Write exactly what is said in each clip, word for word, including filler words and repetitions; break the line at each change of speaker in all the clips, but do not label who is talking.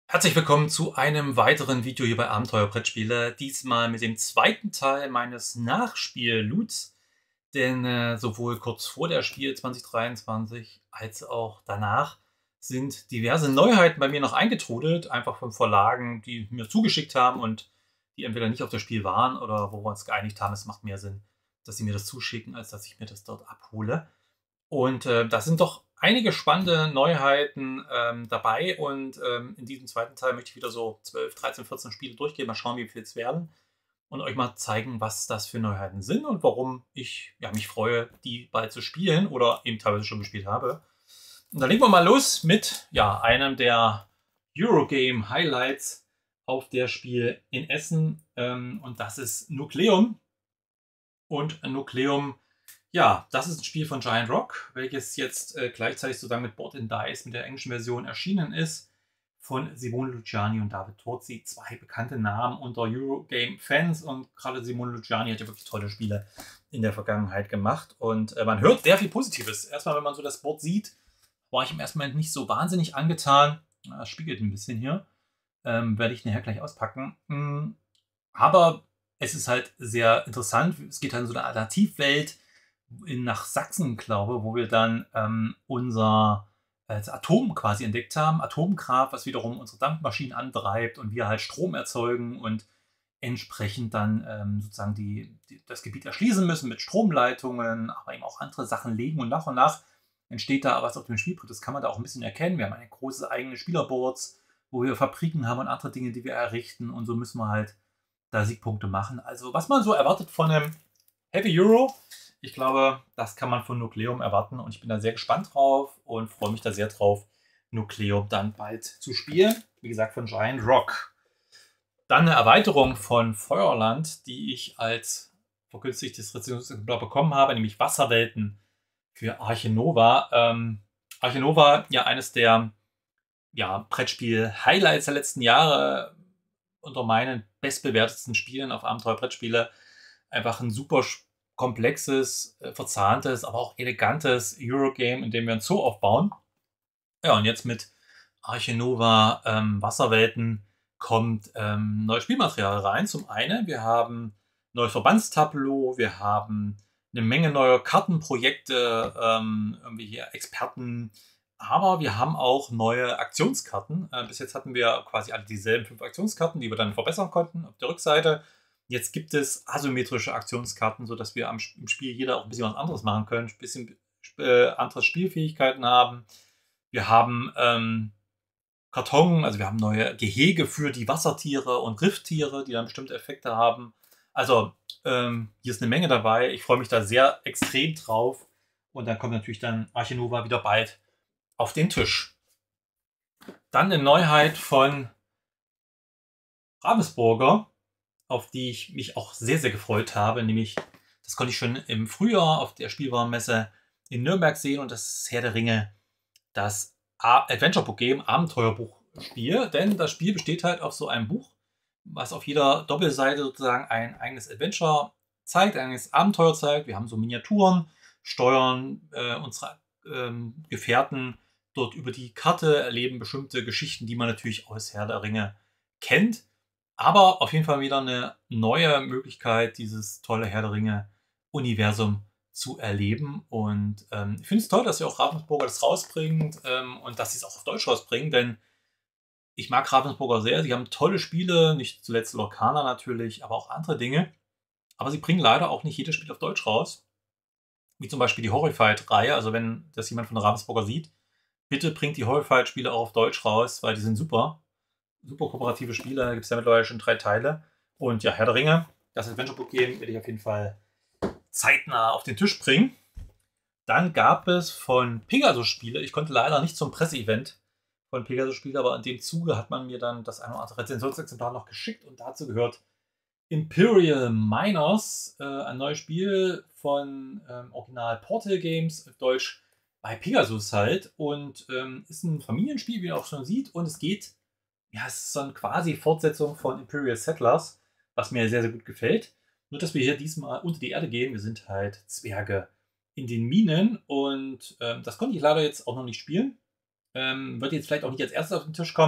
Herzlich willkommen zu einem weiteren Video hier bei Abenteuer Brettspiele. Diesmal mit dem zweiten Teil meines Nachspiel-Loots. Denn äh, sowohl kurz vor der Spiel zwanzig dreiundzwanzig als auch danach sind diverse Neuheiten bei mir noch eingetrudelt. Einfach von Verlagen, die mir zugeschickt haben und die entweder nicht auf das Spiel waren oder wo wir uns geeinigt haben, es macht mehr Sinn, dass sie mir das zuschicken, als dass ich mir das dort abhole. Und äh, da sind doch einige spannende Neuheiten ähm, dabei. Und ähm, in diesem zweiten Teil möchte ich wieder so zwölf, dreizehn, vierzehn Spiele durchgehen. Mal schauen, wie viel es werden. Und euch mal zeigen, was das für Neuheiten sind und warum ich ja, mich freue, die bald zu spielen oder eben teilweise schon gespielt habe. Und dann legen wir mal los mit ja, einem der Eurogame Highlights auf der Spiel in Essen. Ähm, und das ist Nukleum. Und Nukleum, ja, das ist ein Spiel von Giant Rock, welches jetzt äh, gleichzeitig zusammen mit Board and Dice mit der englischen Version erschienen ist. Von Simone Luciani und David Turzi. Zwei bekannte Namen unter Eurogame-Fans. Und gerade Simone Luciani hat ja wirklich tolle Spiele in der Vergangenheit gemacht. Und äh, man hört sehr viel Positives. Erstmal, wenn man so das Board sieht, war ich im ersten Moment nicht so wahnsinnig angetan. Das spiegelt ein bisschen hier. Ähm, werde ich nachher gleich auspacken. Mhm. Aber es ist halt sehr interessant. Es geht halt in so eine Alternativwelt in, nach Sachsen, glaube ich, wo wir dann ähm, unser äh, Atom quasi entdeckt haben. Atomkraft, was wiederum unsere Dampfmaschinen antreibt und wir halt Strom erzeugen und entsprechend dann ähm, sozusagen die, die, das Gebiet erschließen müssen mit Stromleitungen, aber eben auch andere Sachen legen. Und nach und nach entsteht da was auf dem Spielbrett. Das kann man da auch ein bisschen erkennen. Wir haben eine große eigene Spielerboards, wo wir Fabriken haben und andere Dinge, die wir errichten. Und so müssen wir halt da Siegpunkte machen. Also was man so erwartet von einem Heavy Euro, ich glaube, das kann man von Nukleum erwarten. Und ich bin da sehr gespannt drauf und freue mich da sehr drauf, Nukleum dann bald zu spielen. Wie gesagt, von Giant Rock. Dann eine Erweiterung von Feuerland, die ich als vergünstigtes Rezensionsexemplar bekommen habe, nämlich Wasserwelten für Arche Nova. Ähm, Arche Nova, ja, eines der ja, Brettspiel-Highlights der letzten Jahre, unter meinen bestbewertetsten Spielen auf Abenteuer-Brettspiele. Einfach ein super komplexes, äh, verzahntes, aber auch elegantes Eurogame, in dem wir ein Zoo aufbauen. Ja, und jetzt mit Arche Nova ähm, Wasserwelten kommt ähm, neues Spielmaterial rein. Zum einen, wir haben neues Verbandstableau, wir haben eine Menge neuer Kartenprojekte, ähm, irgendwie hier Experten, aber wir haben auch neue Aktionskarten. Äh, bis jetzt hatten wir quasi alle dieselben fünf Aktionskarten, die wir dann verbessern konnten auf der Rückseite. Jetzt gibt es asymmetrische Aktionskarten, sodass wir am, im Spiel jeder auch ein bisschen was anderes machen können, ein bisschen äh, andere Spielfähigkeiten haben. Wir haben ähm, Karton, also wir haben neue Gehege für die Wassertiere und Rifftiere, die dann bestimmte Effekte haben. Also ähm, hier ist eine Menge dabei. Ich freue mich da sehr extrem drauf. Und dann kommt natürlich dann Arche Nova wieder bald auf den Tisch. Dann eine Neuheit von Ravensburger, auf die ich mich auch sehr, sehr gefreut habe. Nämlich, das konnte ich schon im Frühjahr auf der Spielwarenmesse in Nürnberg sehen. Und das ist Herr der Ringe, das Adventure-Book-Game, Abenteuerbuchspiel. Denn das Spiel besteht halt auf so einem Buch, was auf jeder Doppelseite sozusagen ein eigenes Adventure zeigt, ein eigenes Abenteuer zeigt. Wir haben so Miniaturen, steuern äh, unsere ähm, Gefährten dort über die Karte, erleben bestimmte Geschichten, die man natürlich aus Herr der Ringe kennt. Aber auf jeden Fall wieder eine neue Möglichkeit, dieses tolle Herr der Ringe-Universum zu erleben. Und ähm, ich finde es toll, dass sie auch Ravensburger das rausbringt ähm, und dass sie es auch auf Deutsch rausbringen, denn ich mag Ravensburger sehr. Sie haben tolle Spiele, nicht zuletzt Lorcaner natürlich, aber auch andere Dinge. Aber sie bringen leider auch nicht jedes Spiel auf Deutsch raus. Wie zum Beispiel die Horrified-Reihe. Also wenn das jemand von Ravensburger sieht, bitte bringt die Horrified-Spiele auch auf Deutsch raus, weil die sind super. Super kooperative Spiele. Da gibt es ja mittlerweile schon drei Teile. Und ja, Herr der Ringe, das Adventure-Book-Game werde ich auf jeden Fall zeitnah auf den Tisch bringen. Dann gab es von Pegasus Spiele, ich konnte leider nicht zum Presseevent von Pegasus Spiele, aber in dem Zuge hat man mir dann das eine oder andere Rezensionsexemplar noch geschickt und dazu gehört Imperial Miners, äh, ein neues Spiel von ähm, Original Portal Games, auf Deutsch bei Pegasus halt, und ähm, ist ein Familienspiel, wie ihr auch schon sieht, und es geht, ja, es ist so eine quasi Fortsetzung von Imperial Settlers, was mir sehr, sehr gut gefällt. Nur, dass wir hier diesmal unter die Erde gehen, wir sind halt Zwerge in den Minen, und ähm, das konnte ich leider jetzt auch noch nicht spielen. Ähm, wird jetzt vielleicht auch nicht als erstes auf den Tisch kommen,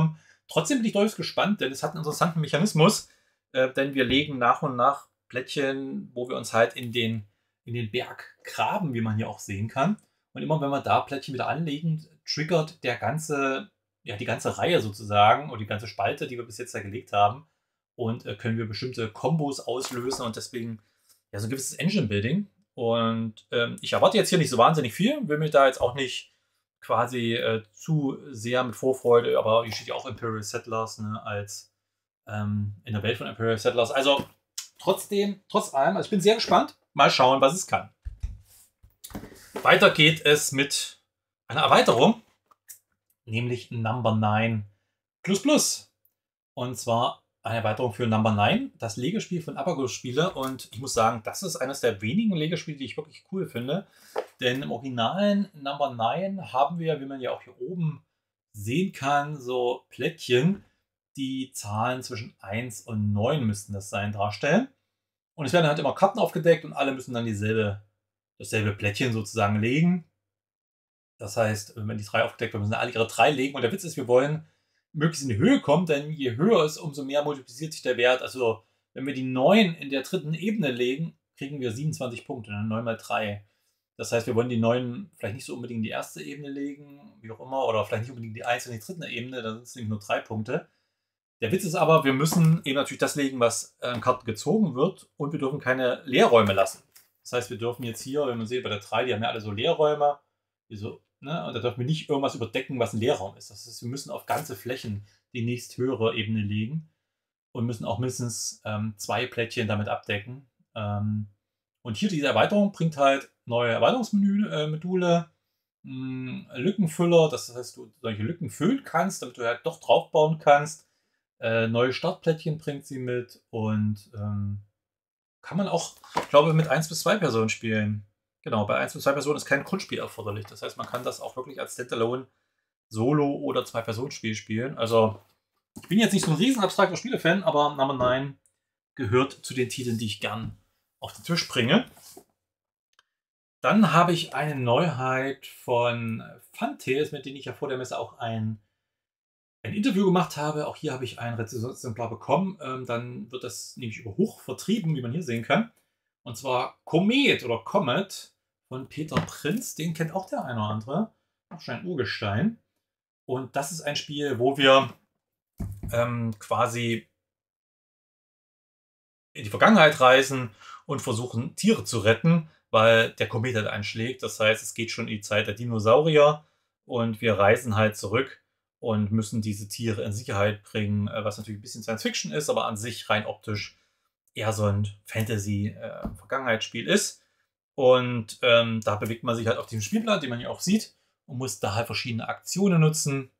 Trotzdem bin ich durchaus gespannt, denn es hat einen interessanten Mechanismus, äh, denn wir legen nach und nach Plättchen, wo wir uns halt in den, in den Berg graben, wie man hier auch sehen kann. Und immer wenn wir da Plättchen wieder anlegen, triggert der ganze, ja, die ganze Reihe sozusagen oder die ganze Spalte, die wir bis jetzt da gelegt haben. Und äh, können wir bestimmte Kombos auslösen und deswegen ja so ein gewisses Engine-Building. Und ähm, ich erwarte jetzt hier nicht so wahnsinnig viel, will mich da jetzt auch nicht quasi äh, zu sehr mit Vorfreude, aber hier steht ja auch Imperial Settlers, ne, als ähm, in der Welt von Imperial Settlers. Also trotzdem, trotz allem, also ich bin sehr gespannt. Mal schauen, was es kann. Weiter geht es mit einer Erweiterung, nämlich Number nine Plus Plus. Und zwar eine Erweiterung für Number nine, das Legespiel von Abacus-Spiele. Und ich muss sagen, das ist eines der wenigen Legespiele, die ich wirklich cool finde. Denn im originalen Number nine haben wir, wie man ja auch hier oben sehen kann, so Plättchen, die Zahlen zwischen eins und neun müssten das sein, darstellen. Und es werden halt immer Karten aufgedeckt und alle müssen dann dieselbe, dasselbe Plättchen sozusagen legen. Das heißt, wenn die drei aufgedeckt werden, müssen alle ihre drei legen. Und der Witz ist, wir wollen möglichst in die Höhe kommen, denn je höher es ist, umso mehr multipliziert sich der Wert. Also wenn wir die neun in der dritten Ebene legen, kriegen wir siebenundzwanzig Punkte, dann neun mal drei. Das heißt, wir wollen die neun vielleicht nicht so unbedingt in die erste Ebene legen, wie auch immer, oder vielleicht nicht unbedingt die eins in die dritte Ebene, dann sind es nämlich nur drei Punkte. Der Witz ist aber, wir müssen eben natürlich das legen, was an Karten gezogen wird, und wir dürfen keine Leerräume lassen. Das heißt, wir dürfen jetzt hier, wenn man sieht, bei der drei, die haben ja alle so Leerräume, die so, ne, und da dürfen wir nicht irgendwas überdecken, was ein Leerraum ist. Das heißt, wir müssen auf ganze Flächen die nächsthöhere Ebene legen und müssen auch mindestens ähm, zwei Plättchen damit abdecken. Ähm, und hier diese Erweiterung bringt halt neue Erweiterungsmodule, äh, Lückenfüller, das heißt, du solche Lücken füllen kannst, damit du halt doch drauf bauen kannst. Äh, neue Startplättchen bringt sie mit und ähm, kann man auch, ich glaube, mit eins bis zwei Personen spielen. Genau, bei eins bis zwei Personen ist kein Grundspiel erforderlich. Das heißt, man kann das auch wirklich als Standalone Solo- oder Zwei-Personen-Spiel spielen. Also, ich bin jetzt nicht so ein riesen abstrakter Spiele-Fan, aber Number nine gehört zu den Titeln, die ich gern auf den Tisch bringe. Dann habe ich eine Neuheit von Funtails, mit denen ich ja vor der Messe auch ein ein Interview gemacht habe. Auch hier habe ich ein Rezensionsexemplar bekommen. Ähm, dann wird das nämlich über Hoch vertrieben, wie man hier sehen kann. Und zwar Komet oder Comet von Peter Prinz. Den kennt auch der eine oder andere. Auch schon ein Urgestein. Und das ist ein Spiel, wo wir ähm, quasi in die Vergangenheit reisen und versuchen, Tiere zu retten, weil der Komet halt einschlägt. Das heißt, es geht schon in die Zeit der Dinosaurier und wir reisen halt zurück und müssen diese Tiere in Sicherheit bringen, was natürlich ein bisschen Science Fiction ist, aber an sich rein optisch eher so ein Fantasy-Vergangenheitsspiel äh, ist. Und ähm, da bewegt man sich halt auf diesem Spielplan, den man hier auch sieht, und muss da halt verschiedene Aktionen nutzen.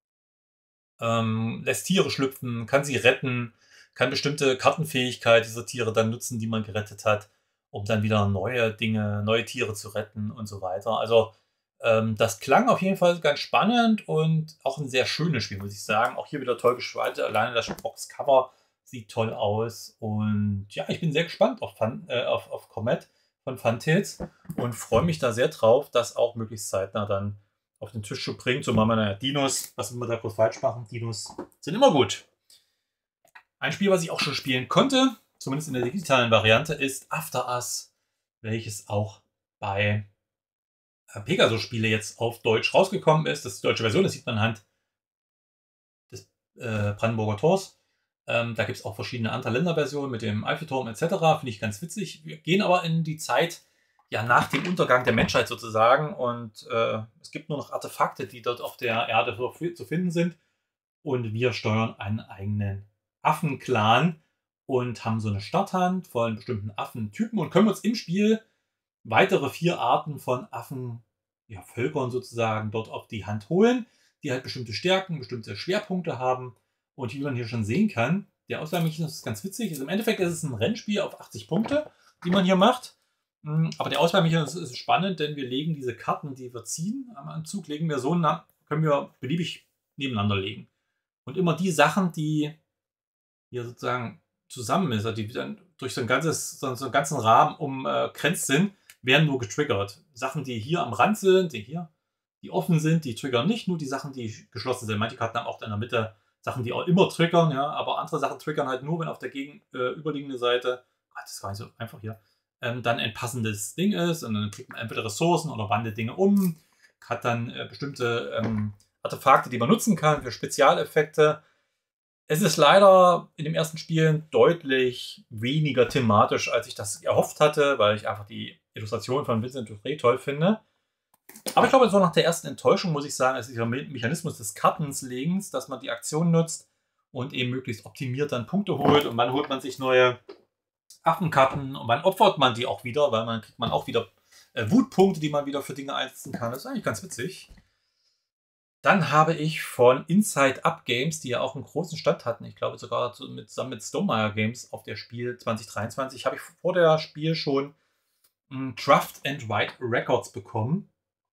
Ähm, lässt Tiere schlüpfen, kann sie retten, kann bestimmte Kartenfähigkeit dieser Tiere dann nutzen, die man gerettet hat, um dann wieder neue Dinge, neue Tiere zu retten und so weiter. Also ähm, das klang auf jeden Fall ganz spannend und auch ein sehr schönes Spiel, muss ich sagen. Auch hier wieder toll gestaltet. Alleine das Boxcover sieht toll aus. Und ja, ich bin sehr gespannt auf, Fun, äh, auf, auf Comet von Funtails und freue mich da sehr drauf, das auch möglichst zeitnah dann auf den Tisch zu bringen. Zumal man ja Dinos, was wir da kurz falsch machen, Dinos sind immer gut. Ein Spiel, was ich auch schon spielen konnte, zumindest in der digitalen Variante, ist After Us, welches auch bei Pegasus-Spiele jetzt auf Deutsch rausgekommen ist. Das ist die deutsche Version, das sieht man anhand des äh, Brandenburger Tors. Ähm, da gibt es auch verschiedene andere Länderversionen mit dem Eiffelturm et cetera. Finde ich ganz witzig. Wir gehen aber in die Zeit ja nach dem Untergang der Menschheit sozusagen und äh, es gibt nur noch Artefakte, die dort auf der Erde zu finden sind. Und wir steuern einen eigenen Affenclan und haben so eine Starthand von bestimmten Affentypen und können uns im Spiel weitere vier Arten von Affenvölkern ja, sozusagen dort auf die Hand holen, die halt bestimmte Stärken, bestimmte Schwerpunkte haben. Und wie man hier schon sehen kann, der Auswahlmechanismus ist ganz witzig. Also im Endeffekt ist es ein Rennspiel auf achtzig Punkte, die man hier macht. Aber der Auswahlmechanismus ist spannend, denn wir legen diese Karten, die wir ziehen am Anzug, legen wir so nah, können wir beliebig nebeneinander legen. Und immer die Sachen, die hier sozusagen zusammen ist, also die dann durch so ein ganzes, so einen ganzen Rahmen umgrenzt sind, werden nur getriggert. Sachen, die hier am Rand sind, die hier, die offen sind, die triggern nicht, nur die Sachen, die geschlossen sind. Manche Karten haben auch in der Mitte Sachen, die auch immer triggern, ja, aber andere Sachen triggern halt nur, wenn auf der gegenüberliegenden Seite, Gott, das ist gar nicht so einfach hier, ähm, dann ein passendes Ding ist und dann kriegt man entweder Ressourcen oder wandelt Dinge um, hat dann äh, bestimmte ähm, Artefakte, die man nutzen kann für Spezialeffekte. Es ist leider in dem ersten Spiel deutlich weniger thematisch, als ich das erhofft hatte, weil ich einfach die Illustration von Vincent Dufray toll finde. Aber ich glaube, so nach der ersten Enttäuschung muss ich sagen, ist dieser Me- Mechanismus des Kartenlegens, dass man die Aktion nutzt und eben möglichst optimiert dann Punkte holt und wann holt man sich neue Affenkarten und wann opfert man die auch wieder, weil man kriegt man auch wieder äh, Wutpunkte, die man wieder für Dinge einsetzen kann. Das ist eigentlich ganz witzig. Dann habe ich von Inside Up Games, die ja auch einen großen Stand hatten, ich glaube sogar mit, zusammen mit Stonemaier Games auf der Spiel zwanzig dreiundzwanzig, habe ich vor der Spiel schon ein Draft and Write Records bekommen.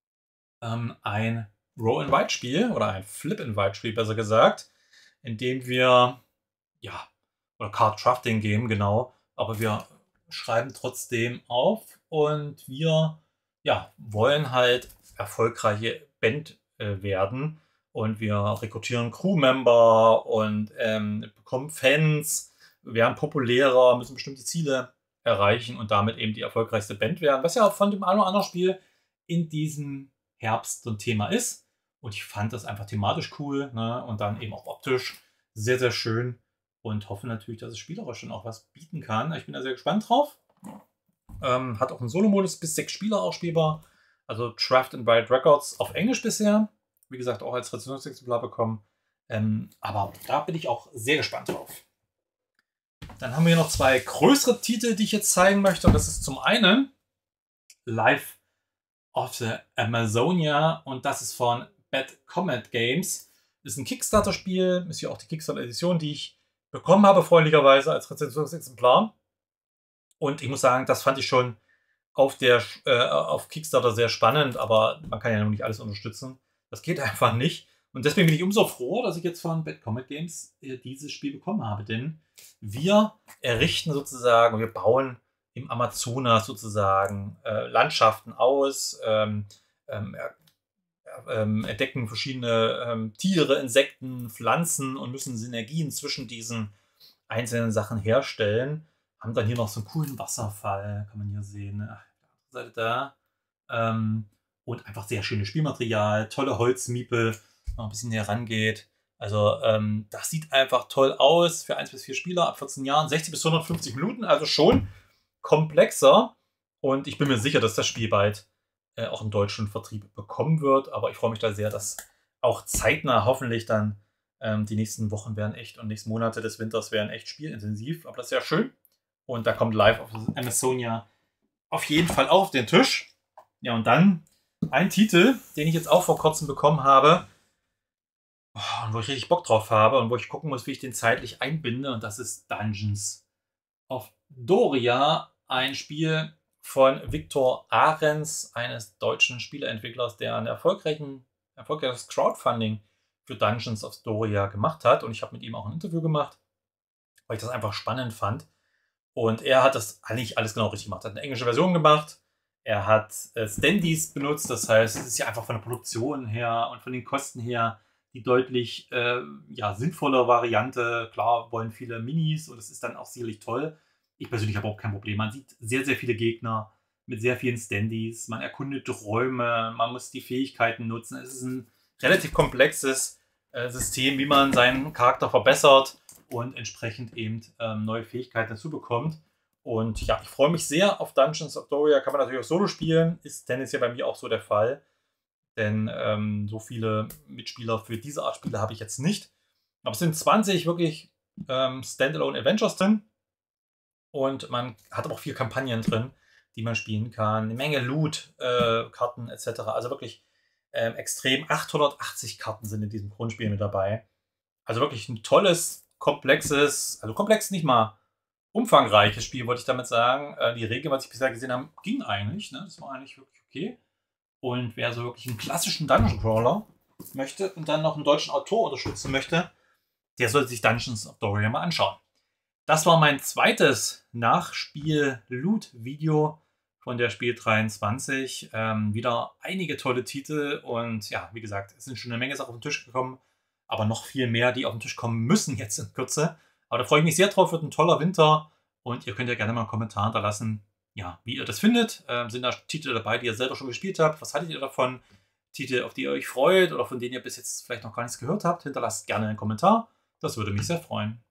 Ähm, ein Roll and Write Spiel oder ein Flip and Write Spiel, besser gesagt, in dem wir, ja, oder Card Drafting Game, genau, aber wir schreiben trotzdem auf und wir, ja, wollen halt erfolgreiche Band äh, werden und wir rekrutieren Crewmember und ähm, bekommen Fans, werden populärer, müssen bestimmte Ziele erreichen und damit eben die erfolgreichste Band werden, was ja von dem einen oder anderen Spiel in diesem Herbst so ein Thema ist. Und ich fand das einfach thematisch cool, ne? Und dann eben auch optisch sehr, sehr schön und hoffe natürlich, dass es spielerisch schon auch was bieten kann. Ich bin da sehr gespannt drauf. Ähm, hat auch einen Solo-Modus, bis sechs Spieler auch spielbar. Also Draft and Write Records auf Englisch bisher. Wie gesagt, auch als Rezensionsexemplar bekommen. Ähm, aber da bin ich auch sehr gespannt drauf. Dann haben wir hier noch zwei größere Titel, die ich jetzt zeigen möchte. Und das ist zum einen Life of the Amazonia und das ist von Bad Comet Games. Ist ein Kickstarter-Spiel, ist ja auch die Kickstarter-Edition, die ich bekommen habe, freundlicherweise als Rezensionsexemplar. Und ich muss sagen, das fand ich schon auf, der, äh, auf Kickstarter sehr spannend, aber man kann ja noch nicht alles unterstützen. Das geht einfach nicht. Und deswegen bin ich umso froh, dass ich jetzt von Bad Comet Games äh, dieses Spiel bekommen habe. Denn wir errichten sozusagen, wir bauen im Amazonas sozusagen äh, Landschaften aus, ähm, ähm, ähm, entdecken verschiedene ähm, Tiere, Insekten, Pflanzen und müssen Synergien zwischen diesen einzelnen Sachen herstellen. Haben dann hier noch so einen coolen Wasserfall, kann man hier sehen. Ach, Seite da. Ähm, und einfach sehr schönes Spielmaterial, tolle Holzmiepel, wenn man ein bisschen näher rangeht. Also ähm, das sieht einfach toll aus für eins bis vier Spieler ab vierzehn Jahren, sechzig bis hundertfünfzig Minuten, also schon komplexer. Und ich bin mir sicher, dass das Spiel bald äh, auch einen deutschen Vertrieb bekommen wird. Aber ich freue mich da sehr, dass auch zeitnah hoffentlich dann ähm, die nächsten Wochen werden echt und nächsten Monate des Winters werden echt spielintensiv. Aber das ist ja schön. Und da kommt Live of Amazonia auf jeden Fall auf den Tisch. Ja, und dann ein Titel, den ich jetzt auch vor kurzem bekommen habe, oh, und wo ich richtig Bock drauf habe und wo ich gucken muss, wie ich den zeitlich einbinde. Und das ist Dungeons of Doria, ein Spiel von Viktor Ahrens, eines deutschen Spieleentwicklers, der ein erfolgreichen, erfolgreiches Crowdfunding für Dungeons of Doria gemacht hat. Und ich habe mit ihm auch ein Interview gemacht, weil ich das einfach spannend fand. Und er hat das eigentlich alles genau richtig gemacht. Er hat eine englische Version gemacht. Er hat äh, Standees benutzt. Das heißt, es ist ja einfach von der Produktion her und von den Kosten her die deutlich äh, ja, sinnvolle Variante. Klar wollen viele Minis und es ist dann auch sicherlich toll. Ich persönlich habe auch kein Problem. Man sieht sehr, sehr viele Gegner mit sehr vielen Standees. Man erkundet Räume. Man muss die Fähigkeiten nutzen. Es ist ein relativ komplexes äh, System, wie man seinen Charakter verbessert und entsprechend eben ähm, neue Fähigkeiten dazu bekommt. Und ja, ich freue mich sehr auf Dungeons of Doria. Kann man natürlich auch solo spielen. Ist tendenziell bei mir auch so der Fall. Denn ähm, so viele Mitspieler für diese Art Spiele habe ich jetzt nicht. Aber es sind zwanzig wirklich ähm, Standalone Adventures drin. Und man hat aber auch vier Kampagnen drin, die man spielen kann. Eine Menge Loot, äh, Karten et cetera. Also wirklich ähm, extrem. achthundertachtzig Karten sind in diesem Grundspiel mit dabei. Also wirklich ein tolles, komplexes, also komplex nicht mal umfangreiches Spiel, wollte ich damit sagen. Äh, die Regeln, was ich bisher gesehen habe, ging eigentlich. Ne? Das war eigentlich wirklich okay. Und wer so wirklich einen klassischen Dungeon Crawler möchte und dann noch einen deutschen Autor unterstützen möchte, der sollte sich Dungeons of Doria mal anschauen. Das war mein zweites Nachspiel-Loot-Video von der Spiel dreiundzwanzig. Ähm, wieder einige tolle Titel und ja, wie gesagt, es sind schon eine Menge Sachen auf den Tisch gekommen. aber noch viel mehr, die auf den Tisch kommen müssen jetzt in Kürze. Aber da freue ich mich sehr drauf, wird ein toller Winter und ihr könnt ja gerne mal einen Kommentar hinterlassen, ja, wie ihr das findet. Ähm, sind da Titel dabei, die ihr selber schon gespielt habt? Was haltet ihr davon? Titel, auf die ihr euch freut oder von denen ihr bis jetzt vielleicht noch gar nichts gehört habt? Hinterlasst gerne einen Kommentar. Das würde mich sehr freuen.